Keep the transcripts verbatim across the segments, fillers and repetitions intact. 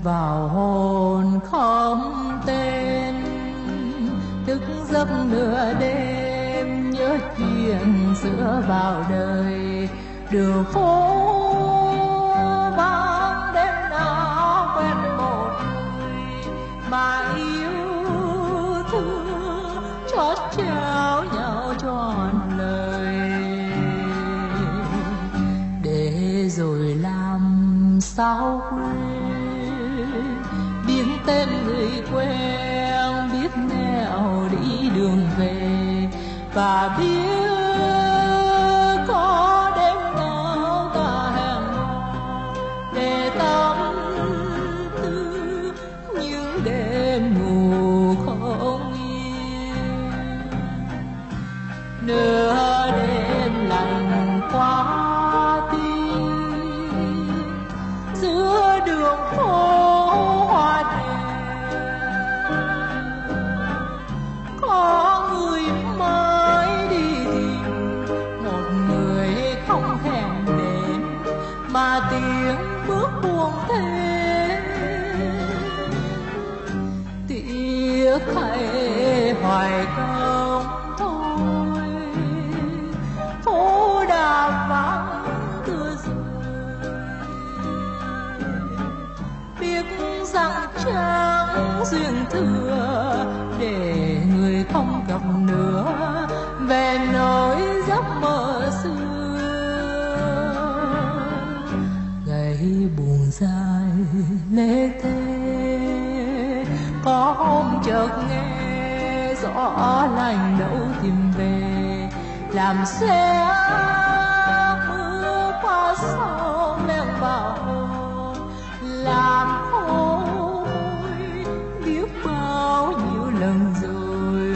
vào hồn không tên, thức giấc nửa đêm nhớ chuyện xưa vào đời. Đường phố vắng đêm nào quen một người mà yêu thương chót trao nhau trọn lời. Để rồi làm sao quên biết tên người quen, biết nẻo đi đường về, và biết có đêm nào ta hẹn hò để tâm tư những đêm ngủ không yên. Nửa đêm lạnh qua tim giữa đường phố hoa đèn, có người mới đi tìm một người không hẹn đến, mà tiếng bước buông thế tiếc hay hoài không thôi. Phố đà vắng tưa rơi, biết rằng chẳng duyên thừa để người không gặp nữa về nỗi giấc mơ xưa. Ngày buồn dài lê thế, có hôm chợt nghe gió lạnh đâu tìm về, làm xe mưa qua sông men vào hồn, làm hôi biết bao nhiêu lần rồi.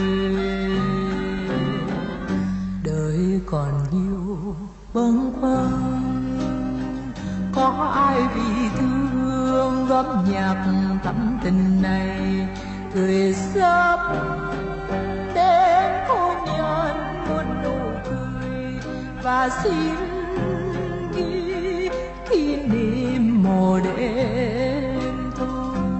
Đời còn nhiều bâng khuâng, có ai vì thương góp nhạc tâm tình này, cười sớm đến hôn nhân muôn nụ cười, và xin ghi kỷ niệm một đêm thôi.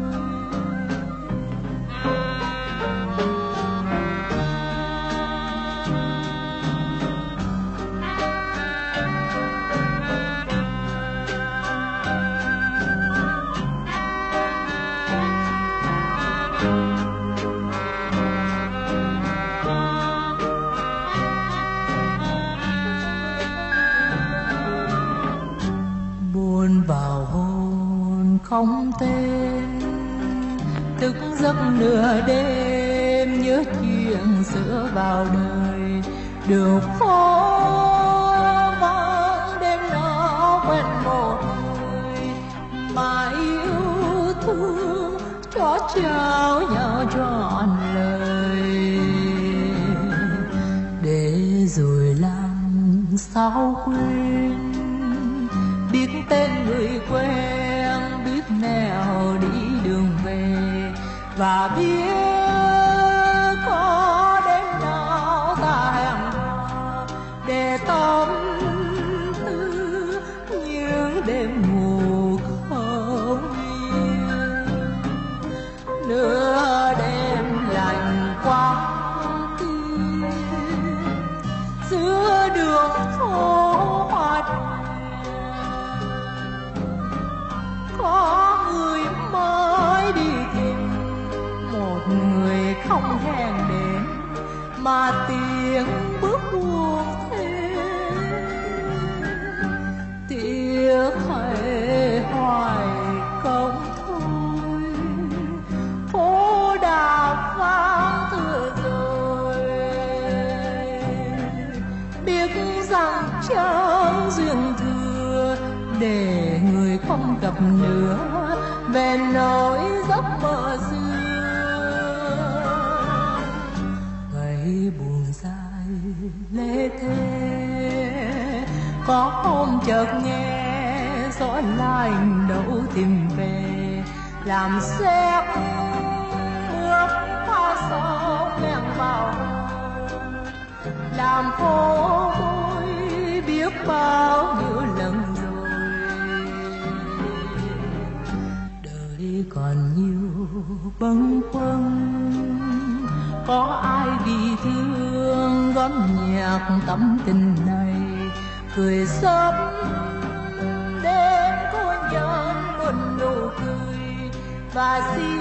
Vào hồn không tên, thức giấc nửa đêm nhớ chuyện xưa vào đời. Đường phố vắng đêm nào quen một người mà yêu thương chót trao nhau trọn lời. Để rồi làm sao quên biết tên người quen, biết nẻo đi đường về, và biết có đêm nào ta hẹn hò để tâm tư những đêm ngủ không yên. Nửa đêm lạnh qua tim giữa đường phố hoa đèn, có người mới đi tìm một người không hẹn đến, mà tiếng bước buông thế tiếc hay hoài không thôi. Phố đà vắng tựa rồi, biết rằng chẳng duyên thừa để người không gặp nữa về nỗi giấc mơ xưa. Ngày buồn dài lê thế, có hôm chợt nghe gió lạnh đâu tìm về, làm xe bước qua sông men vào, làm phố vui biết bao nhiêu lần rồi. Đời bâng khuâng. Có ai vì thương góp nhạc tâm tình này, cười sớm đêm cô nhân một nụ cười và xin